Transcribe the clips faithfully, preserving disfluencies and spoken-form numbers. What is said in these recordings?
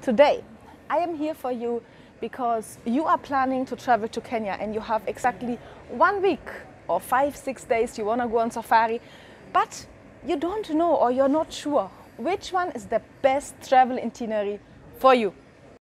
Today, I am here for you because you are planning to travel to Kenya and you have exactly one week or five, six days you want to go on safari, but you don't know or you're not sure which one is the best travel itinerary for you.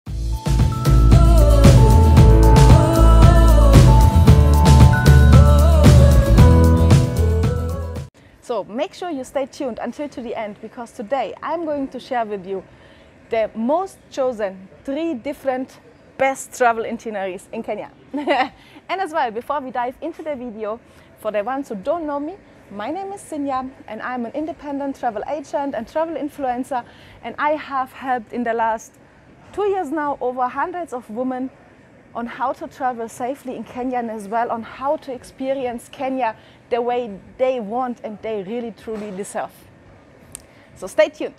So make sure you stay tuned until to the end, because today I'm going to share with you the most chosen three different best travel itineraries in Kenya. And as well, before we dive into the video, for the ones who don't know me, my name is Sinja and I'm an independent travel agent and travel influencer, and I have helped in the last two years now over hundreds of women on how to travel safely in Kenya, and as well on how to experience Kenya the way they want and they really truly deserve. So stay tuned.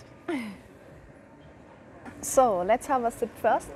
So let's have a sip first.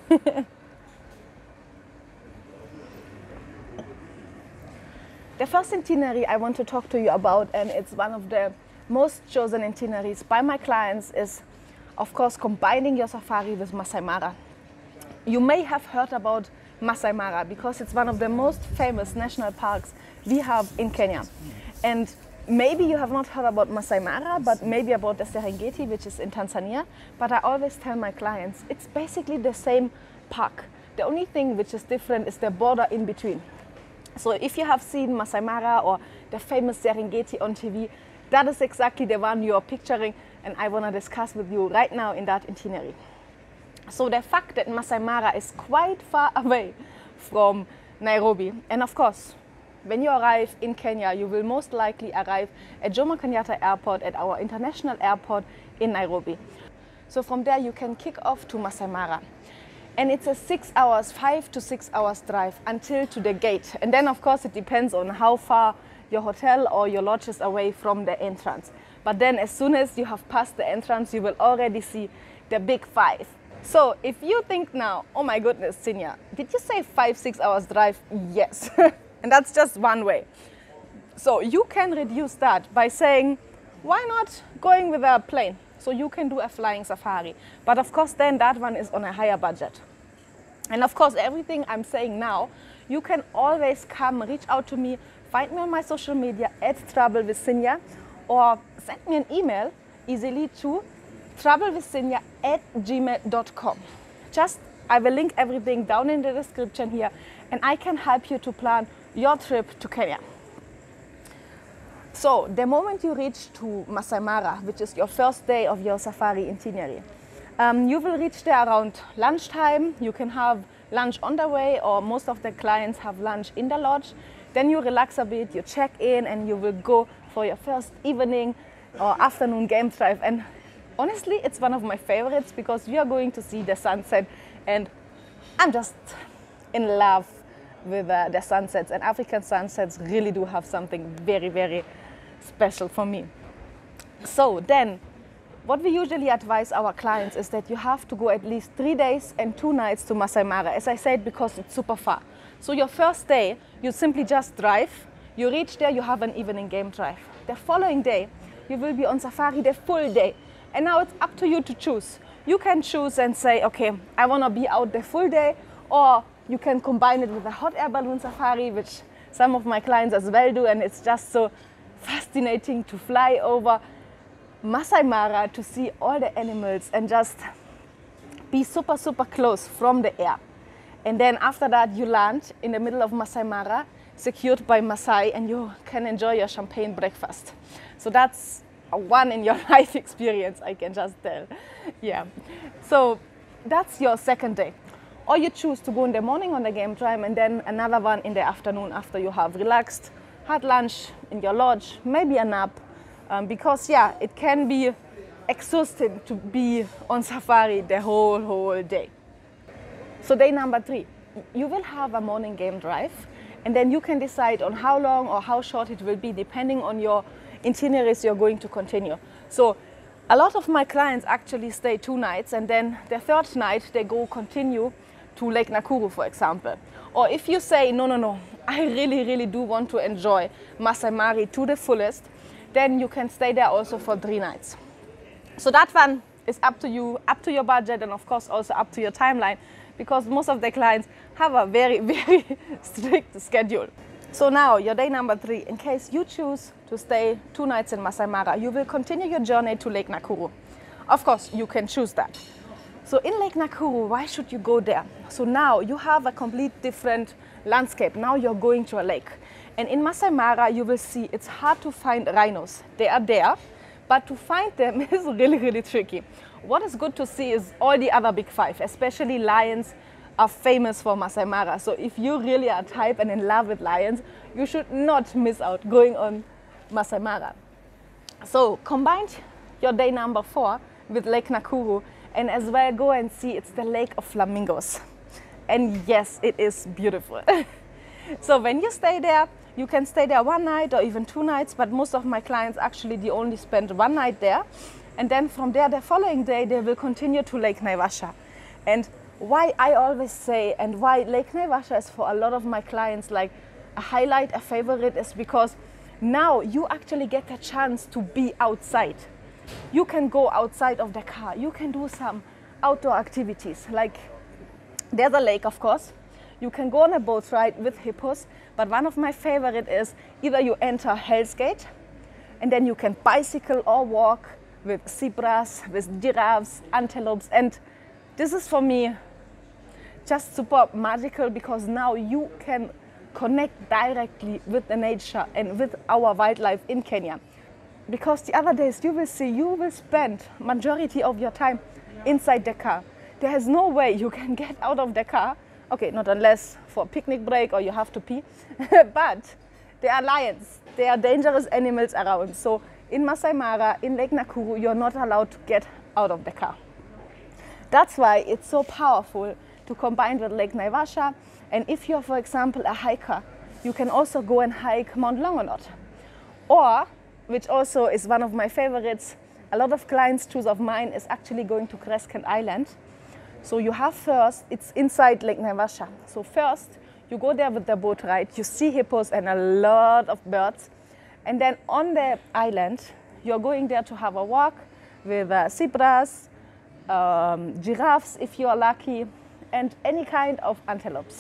The first itinerary I want to talk to you about, and it's one of the most chosen itineraries by my clients, is of course combining your safari with Masai Mara. You may have heard about Masai Mara because it's one of the most famous national parks we have in Kenya. And maybe you have not heard about Masai Mara, but maybe about the Serengeti, which is in Tanzania. But I always tell my clients, it's basically the same park. The only thing which is different is the border in between. So if you have seen Masai Mara or the famous Serengeti on T V, that is exactly the one you are picturing, and I want to discuss with you right now in that itinerary. So the fact that Masai Mara is quite far away from Nairobi, and of course, when you arrive in Kenya, you will most likely arrive at Jomo Kenyatta Airport, at our international airport in Nairobi. So from there you can kick off to Masai Mara. And it's a six hours, five to six hours drive until to the gate. And then of course it depends on how far your hotel or your lodge is away from the entrance. But then as soon as you have passed the entrance, you will already see the big five. So if you think now, oh my goodness, Sinja, did you say five, six hours drive? Yes. And that's just one way. So you can reduce that by saying, why not going with a plane? So you can do a flying safari. But of course, then that one is on a higher budget. And of course, everything I'm saying now, you can always come, reach out to me, find me on my social media at Travel with Sinja, or send me an email easily to travelwithsinja at gmail dot com. Just, I will link everything down in the description here, and I can help you to plan your trip to Kenya. So the moment you reach to Masai Mara, which is your first day of your safari itinerary, um, you will reach there around lunchtime. You can have lunch on the way, or most of the clients have lunch in the lodge. Then you relax a bit, you check in, and you will go for your first evening or afternoon game drive. And honestly, it's one of my favorites because we are going to see the sunset, and I'm just in love with uh, the sunsets, and African sunsets really do have something very, very special for me. So then, what we usually advise our clients is that you have to go at least three days and two nights to Masai Mara, as I said, because it's super far. So your first day, you simply just drive, you reach there, you have an evening game drive. The following day, you will be on safari the full day. And now it's up to you to choose. You can choose and say, okay, I want to be out the full day, or you can combine it with a hot air balloon safari, which some of my clients as well do, and it's just so fascinating to fly over Masai Mara to see all the animals and just be super, super close from the air. And then after that, you land in the middle of Masai Mara, secured by Masai, and you can enjoy your champagne breakfast. So that's a one in your life experience, I can just tell. Yeah. So that's your second day. Or you choose to go in the morning on the game drive, and then another one in the afternoon after you have relaxed, had lunch in your lodge, maybe a nap, um, because yeah, it can be exhausting to be on safari the whole, whole day. So day number three, you will have a morning game drive, and then you can decide on how long or how short it will be depending on your itineraries you're going to continue. So a lot of my clients actually stay two nights, and then the third night they go continue to Lake Nakuru, for example. Or if you say, no, no, no, I really, really do want to enjoy Masai Mara to the fullest, then you can stay there also for three nights. So that one It's up to you, up to your budget, and of course also up to your timeline, because most of the clients have a very, very strict schedule. So now, your day number three, in case you choose to stay two nights in Masai Mara, you will continue your journey to Lake Nakuru. Of course, you can choose that. So in Lake Nakuru, why should you go there? So now you have a complete different landscape. Now you're going to a lake. And in Masai Mara, you will see it's hard to find rhinos. They are there, but to find them is really, really tricky. What is good to see is all the other big five, especially lions, are famous for Masai Mara. So if you really are type and in love with lions, you should not miss out going on Masai Mara. So combine your day number four with Lake Nakuru, and as well go and see it's the Lake of Flamingos. And yes, it is beautiful. So when you stay there, you can stay there one night or even two nights, but most of my clients actually they only spend one night there. And then from there, the following day, they will continue to Lake Naivasha. And why I always say, and why Lake Naivasha is for a lot of my clients like a highlight, a favorite, is because now you actually get a chance to be outside. You can go outside of the car. You can do some outdoor activities. Like there's a lake, of course. You can go on a boat ride with hippos. But one of my favorite is either you enter Hell's Gate and then you can bicycle or walk with zebras, with giraffes, antelopes. And this is for me just super magical, because now you can connect directly with the nature and with our wildlife in Kenya. Because the other days you will see, you will spend majority of your time inside the car. There is no way you can get out of the car. Okay, not unless for a picnic break or you have to pee. But there are lions, there are dangerous animals around. So in Masai Mara, in Lake Nakuru, you're not allowed to get out of the car. That's why it's so powerful to combine with Lake Naivasha. And if you're, for example, a hiker, you can also go and hike Mount Longonot. Or, which also is one of my favorites, a lot of clients choose of mine is actually going to Crescent Island. So you have first, it's inside Lake Naivasha. So first, you go there with the boat ride, you see hippos and a lot of birds. And then on the island, you're going there to have a walk with uh, zebras, um, giraffes if you are lucky, and any kind of antelopes.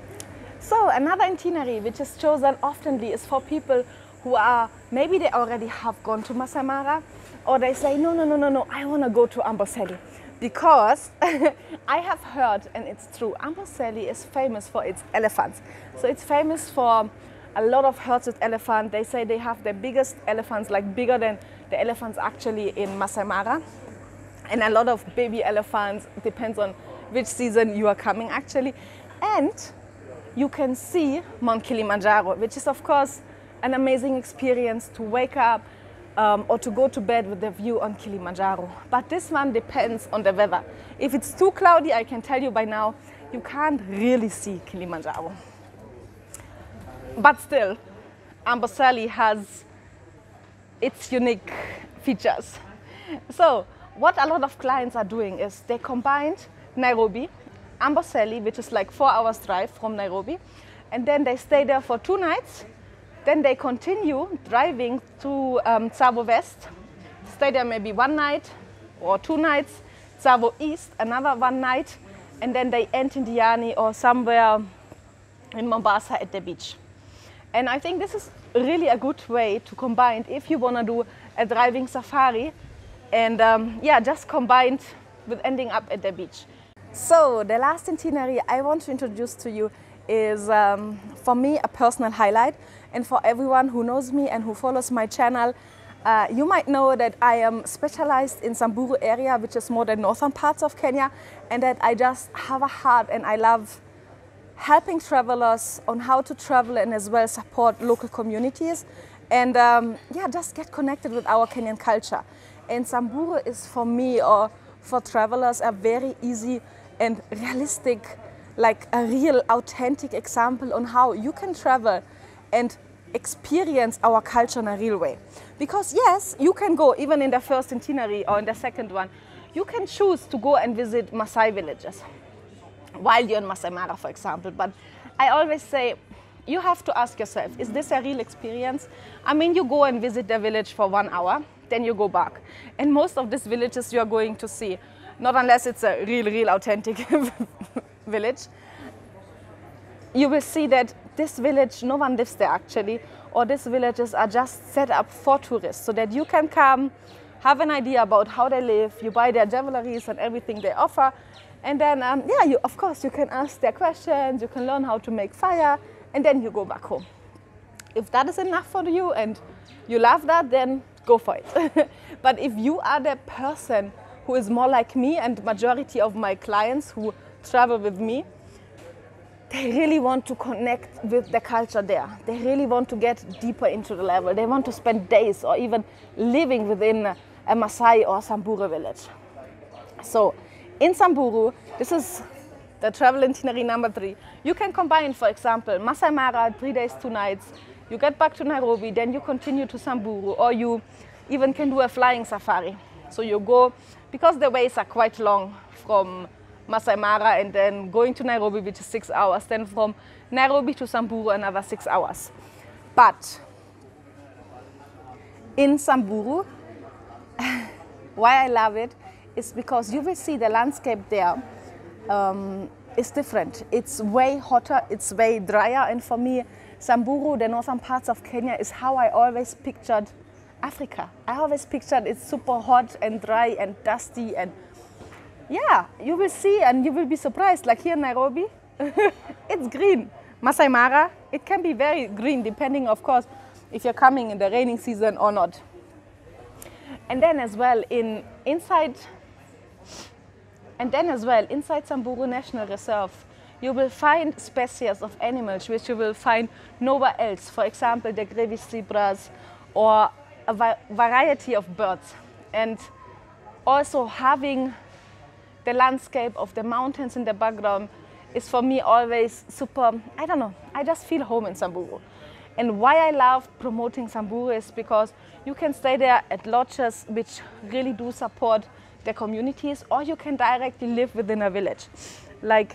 So another itinerary which is chosen oftenly is for people who are, maybe they already have gone to Masai Mara, or they say, no, no, no, no, no, I want to go to Amboseli. Because I have heard, and it's true, Amboseli is famous for its elephants. So it's famous for a lot of herds with elephants. They say they have the biggest elephants, like bigger than the elephants actually in Masai Mara. And a lot of baby elephants, depends on which season you are coming actually. And you can see Mount Kilimanjaro, which is of course an amazing experience to wake up um, or to go to bed with the view on Kilimanjaro. But this one depends on the weather. If it's too cloudy, I can tell you by now, you can't really see Kilimanjaro. But still, Amboseli has its unique features. So what a lot of clients are doing is they combined Nairobi, Amboseli, which is like four hours drive from Nairobi, and then they stay there for two nights. Then they continue driving to um, Tsavo West, stay there maybe one night or two nights, Tsavo East, another one night, and then they end in Diani or somewhere in Mombasa at the beach. And I think this is really a good way to combine if you want to do a driving safari and um, yeah, just combined with ending up at the beach. So the last itinerary I want to introduce to you is um, for me a personal highlight, and for everyone who knows me and who follows my channel, uh, you might know that I am specialized in Samburu area, which is more the northern parts of Kenya, and that I just have a heart and I love helping travelers on how to travel and as well support local communities and um, yeah, just get connected with our Kenyan culture. And Samburu is for me or for travelers a very easy and realistic, like a real authentic example on how you can travel and experience our culture in a real way. Because yes, you can go even in the first itinerary or in the second one, you can choose to go and visit Maasai villages while you're in Masai Mara, for example. But I always say, you have to ask yourself, is this a real experience? I mean, you go and visit the village for one hour, then you go back. And most of these villages you are going to see, not unless it's a real, real authentic village, you will see that this village, no one lives there actually, or these villages are just set up for tourists so that you can come, have an idea about how they live, you buy their jewelries and everything they offer, and then, um, yeah, you, of course, you can ask their questions, you can learn how to make fire, and then you go back home. If that is enough for you and you love that, then go for it. But if you are the person who is more like me, and majority of my clients who travel with me, they really want to connect with the culture there. They really want to get deeper into the level. They want to spend days or even living within a Maasai or Samburu village. So in Samburu, this is the travel itinerary number three. You can combine, for example, Masai Mara, three days, two nights. You get back to Nairobi, then you continue to Samburu, or you even can do a flying safari. So you go, because the ways are quite long from Masai Mara and then going to Nairobi, which is six hours, then from Nairobi to Samburu, another six hours. But in Samburu, why I love it is because you will see the landscape there um, is different. It's way hotter, it's way drier, and for me, Samburu, the northern parts of Kenya, is how I always pictured Africa. I always pictured it's super hot and dry and dusty, and yeah, you will see and you will be surprised. Like here in Nairobi, it's green. Masai Mara, it can be very green depending, of course, if you're coming in the raining season or not. And then as well in inside, and then as well inside Samburu National Reserve, you will find species of animals which you will find nowhere else. For example, the Grevy's zebras or a va variety of birds. And also having the landscape of the mountains in the background is for me always super, I don't know, I just feel home in Samburu. And why I love promoting Samburu is because you can stay there at lodges which really do support the communities, or you can directly live within a village. Like,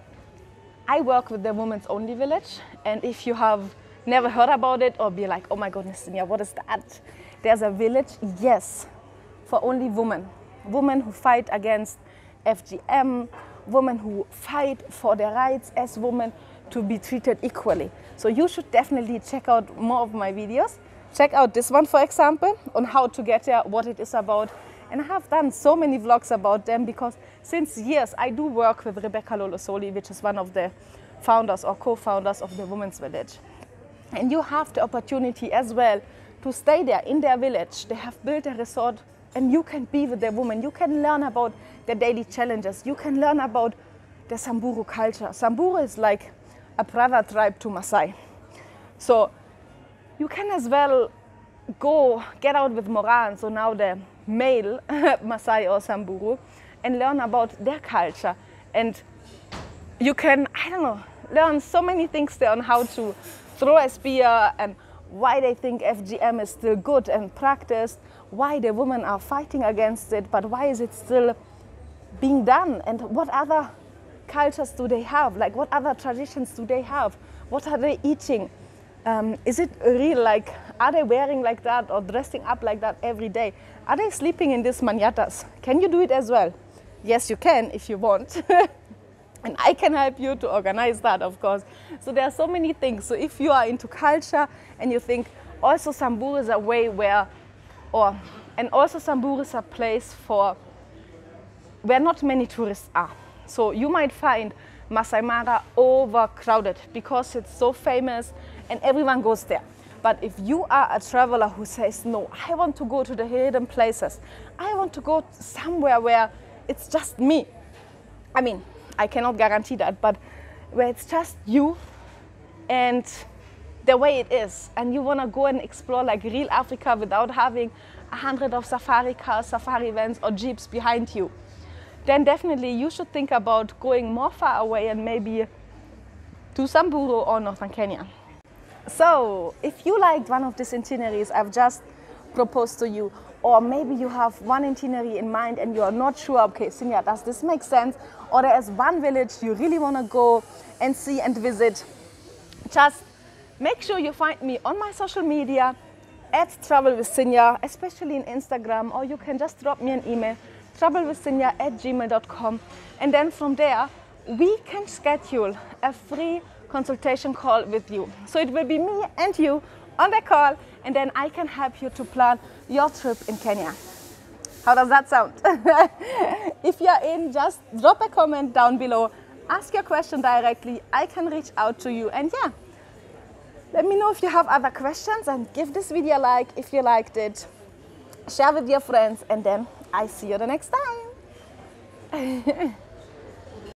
I work with the Women's Only Village, and if you have never heard about it or be like, oh my goodness, Sinja, what is that? There's a village, yes, for only women. Women who fight against F G M, women who fight for their rights as women to be treated equally. So you should definitely check out more of my videos. Check out this one, for example, on how to get there, what it is about. And I have done so many vlogs about them because since years I do work with Rebecca Lolosoli, which is one of the founders or co-founders of the Women's Village. And you have the opportunity as well to stay there in their village. They have built a resort and you can be with the women. You can learn about the daily challenges. You can learn about the Samburu culture. Samburu is like a brother tribe to Maasai. So you can as well go get out with Moran, so now the male Maasai or Samburu, and learn about their culture. And you can, I don't know, learn so many things there on how to throw a spear and why they think F G M is still good and practiced, why the women are fighting against it, but why is it still being done, and what other cultures do they have, like what other traditions do they have, what are they eating, um, is it real, like are they wearing like that or dressing up like that every day, are they sleeping in these manyatas, can you do it as well? Yes, you can if you want. And I can help you to organize that, of course. So there are so many things. So if you are into culture and you think also Samburu is a way where, or, and also Samburu is a place for, where not many tourists are. So you might find Masai Mara overcrowded because it's so famous and everyone goes there. But if you are a traveler who says, no, I want to go to the hidden places, I want to go somewhere where it's just me. I mean, I cannot guarantee that, but where it's just you and the way it is, and you want to go and explore like real Africa without having a hundred of safari cars, safari vans or jeeps behind you, then definitely you should think about going more far away and maybe to Samburu or Northern Kenya. So if you liked one of these itineraries I've just proposed to you, or maybe you have one itinerary in mind and you are not sure, okay, Sinja, does this make sense? Or there is one village you really want to go and see and visit, just make sure you find me on my social media at Travel with Sinja, especially in Instagram, or you can just drop me an email, travel with sinja at gmail dot com. And then from there, we can schedule a free consultation call with you. So it will be me and you on the call, and then I can help you to plan your trip in Kenya. How does that sound? If you're in, just drop a comment down below, ask your question directly, I can reach out to you, and yeah, let me know if you have other questions, and give this video a like if you liked it, share with your friends, and then I see you the next time.